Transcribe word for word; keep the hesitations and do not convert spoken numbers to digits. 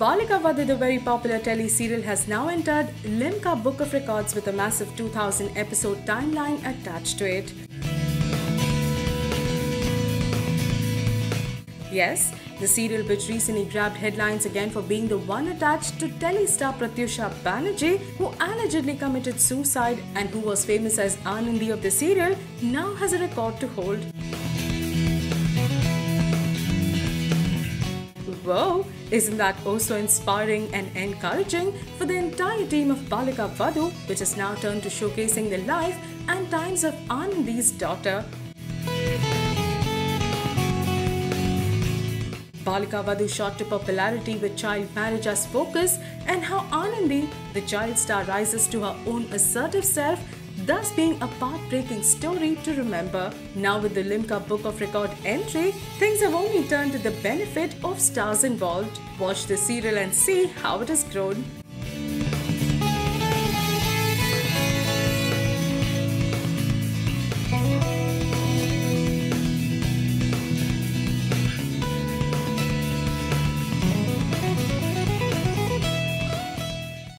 Balika Vadhu, the very popular tele-serial, has now entered Limca Book of Records with a massive two thousand episode timeline attached to it. Yes, the serial, which recently grabbed headlines again for being the one attached to tele-star Pratyusha Banerjee, who allegedly committed suicide and who was famous as Anandi of the serial, now has a record to hold. Whoa! Isn't that also inspiring and encouraging for the entire team of Balika Vadhu, which has now turned to showcasing the life and times of Anandi's daughter. Balika Vadhu shot to popularity with child marriage as focus, and how Anandi, the child star, rises to her own assertive self, thus being a path-breaking story to remember. Now with the Limca Book of Record entry, things have only turned to the benefit of stars involved. Watch the serial and see how it has grown.